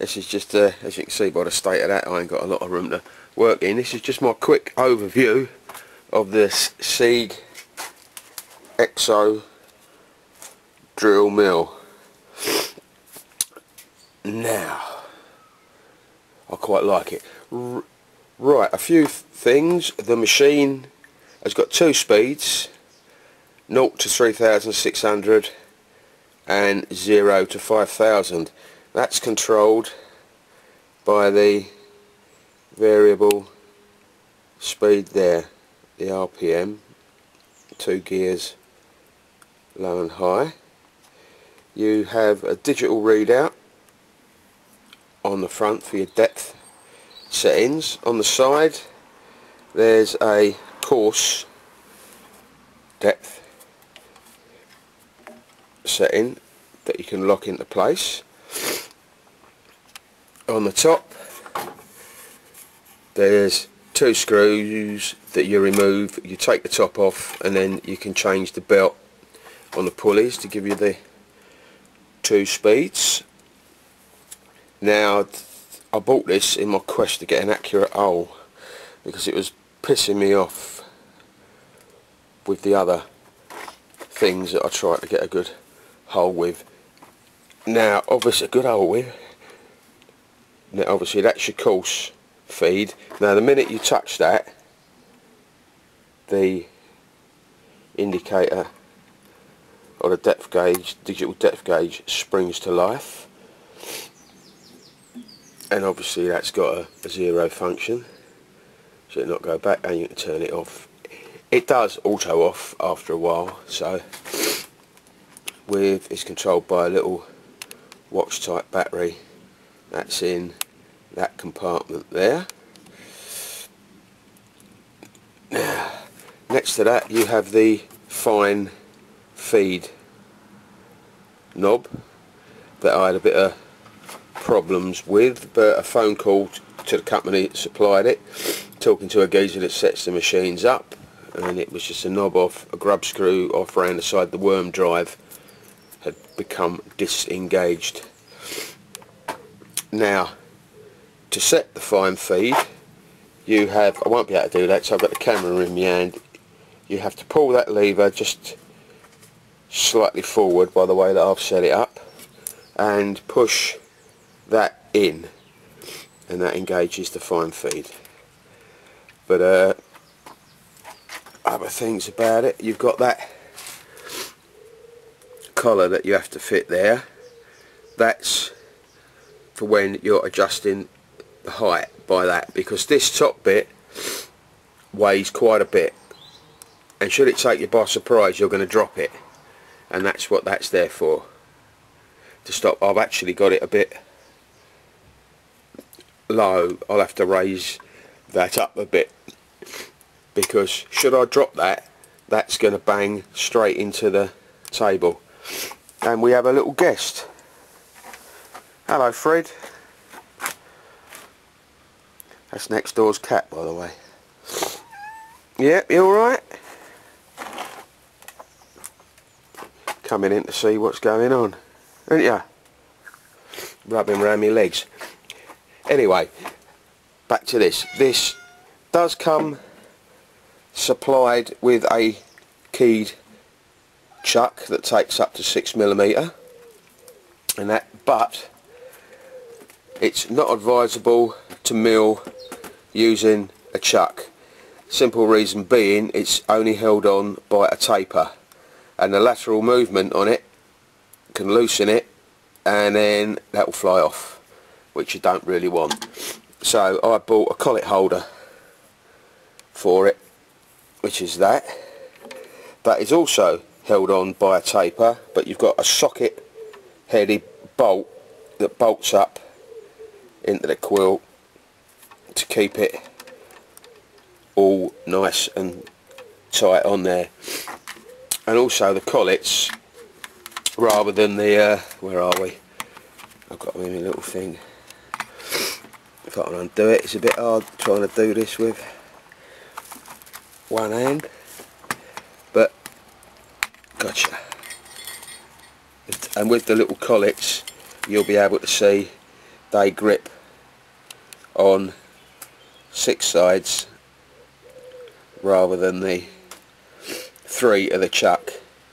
this is just as you can see by the state of that, I ain't got a lot of room to work in. This is just my quick overview of this Sieg Exo drill mill. Now, I quite like it. Right, a few things. The machine has got 2 speeds, 0 to 3600 and 0 to 5000. That's controlled by the variable speed there, the RPM, 2 gears low and high. You have a digital readout on the front for your depth settings. On the side there's a course depth setting that you can lock into place. On the top there's 2 screws that you remove. You take the top off and then you can change the belt on the pulleys to give you the 2 speeds. Now, I bought this in my quest to get an accurate hole because it was pissing me off with the other things that I tried to get a good hole with. Now, obviously a good hole with. Now, obviously that's your course feed. Now, the minute you touch that, the indicator or the depth gauge, digital depth gauge, springs to life. And obviously that's got a 0 function, so it'll not go back, and you can turn it off. It does auto off after a while, so it's controlled by a little watch type battery that's in that compartment there. Now, next to that you have the fine feed knob that I had a bit of problems with, but a phone call to the company that supplied it, talking to a geezer that sets the machines up, and it was just a knob off, a grub screw off around the side. The worm drive had become disengaged. Now, to set the fine feed, you have, I won't be able to do that, so I've got the camera in my hand. You have to pull that lever just slightly forward by the way that I've set it up, and push that in, and that engages the fine feed. But other things about it, you've got that collar that you have to fit there. That's for when you're adjusting the height by that, because this top bit weighs quite a bit, and should it take you by surprise, you're going to drop it, and that's what that's there for, to stop. I've actually got it a bit low. I'll have to raise that up a bit, because should I drop that, that's going to bang straight into the table. And we have a little guest. Hello, Fred. That's next door's cat, by the way. Yep, you alright? Coming in to see what's going on, aren't ya? Rubbing around my legs. Anyway, back to this. This does come supplied with a keyed chuck that takes up to 6mm, and that, but it's not advisable to mill using a chuck. Simple reason being, it's only held on by a taper, and the lateral movement on it can loosen it, and then that will fly off, which you don't really want. So I bought a collet holder for it, which is that. That is also held on by a taper, but you've got a socket headed bolt that bolts up into the quill to keep it all nice and tight on there. And also the collets, rather than the where are we? I've got my little thing. If I can undo it, it's a bit hard trying to do this with one hand, but gotcha. And with the little collets, you'll be able to see they grip on 6 sides rather than the 3 of the chuck.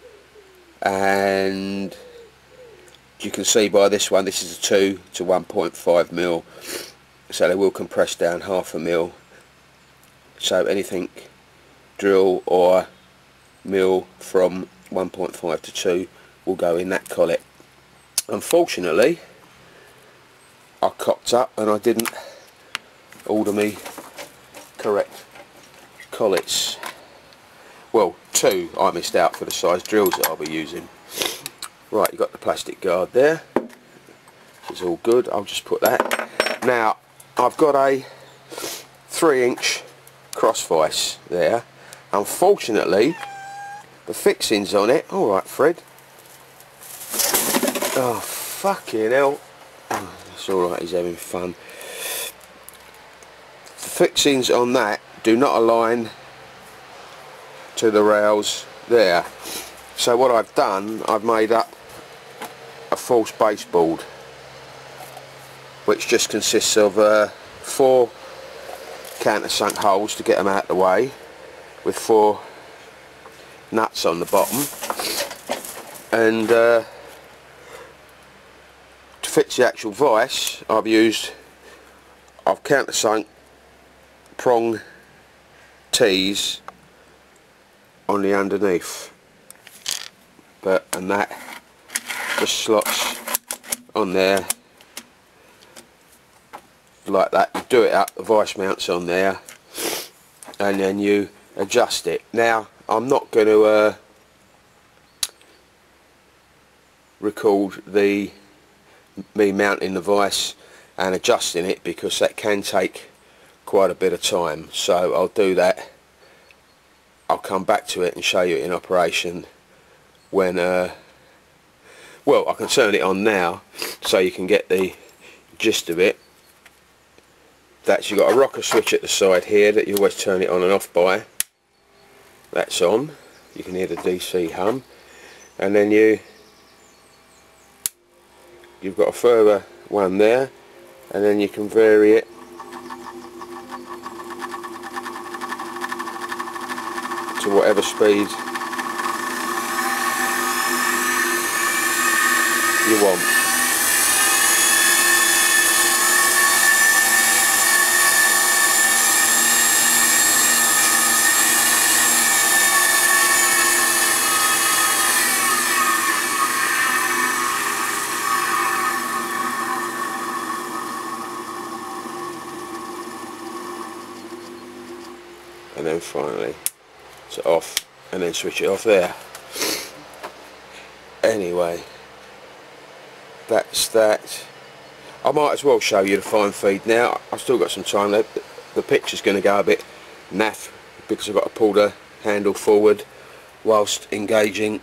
And you can see by this one, this is a 2 to 1.5 mil, so they will compress down 0.5 mil. So anything drill or mill from 1.5 to 2 will go in that collet. Unfortunately, I cocked up and I didn't order me correct collets. Well, 2 I missed out for the size drills that I'll be using. Right, you've got the plastic guard there, which is all good. I'll just put that. Now, I've got a 3-inch cross vise there. Unfortunately, the fixings on it, alright Fred, oh fucking hell, oh, it's alright, he's having fun. The fixings on that do not align to the rails there, so what I've done, I've made up a false baseboard which just consists of 4 countersunk holes to get them out of the way, with 4 nuts on the bottom, and to fix the actual vise I've countersunk prong T's on the underneath, and that just slots on there like that. You do it up, the vise mounts on there, and then you adjust it. Now, I'm not going to record me mounting the vise and adjusting it, because that can take quite a bit of time, so I'll do that. I'll come back to it and show you it in operation when well, I can turn it on now so you can get the gist of it. That's, you've got a rocker switch at the side here that you always turn it on and off by. That's on, you can hear the DC hum, and then you've got a further one there, and then you can vary it to whatever speed you want. And then finally it's off, and then switch it off there. Anyway, that's that. I might as well show you the fine feed now. I've still got some time left. The picture's going to go a bit naff because I've got to pull the handle forward whilst engaging.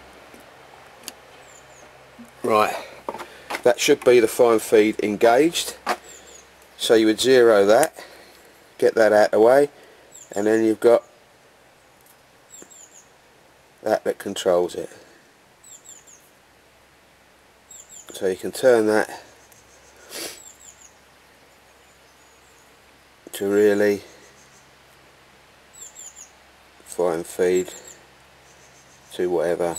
Right, that should be the fine feed engaged. So you would zero that, get that out of the way, and then you've got that controls it. So you can turn that to really fine feed to whatever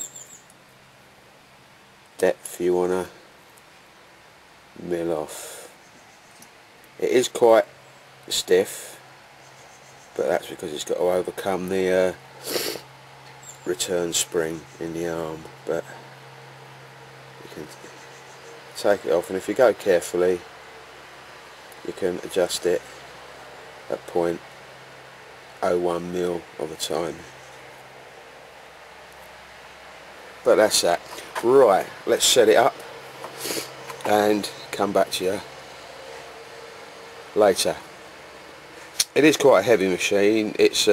depth you want to mill off. It is quite stiff, but that's because it's got to overcome the return spring in the arm, but you can take it off, and if you go carefully you can adjust it at 0.01 mil of a time. But that's that. Right, let's set it up and come back to you later. It is quite a heavy machine. It's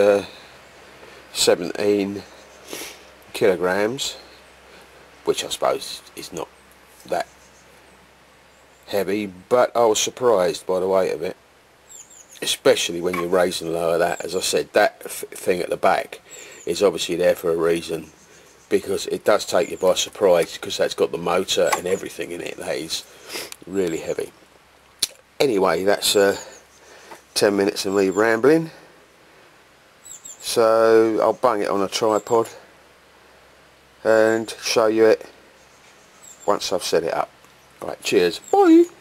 17 kilograms, which I suppose is not that heavy, but I was surprised by the weight of it, especially when you raise and lower that. As I said, that thing at the back is obviously there for a reason, because it does take you by surprise, because that's got the motor and everything in it. That is really heavy. Anyway, that's 10 minutes of me rambling, so I'll bung it on a tripod and show you it once I've set it up. Right, cheers, bye.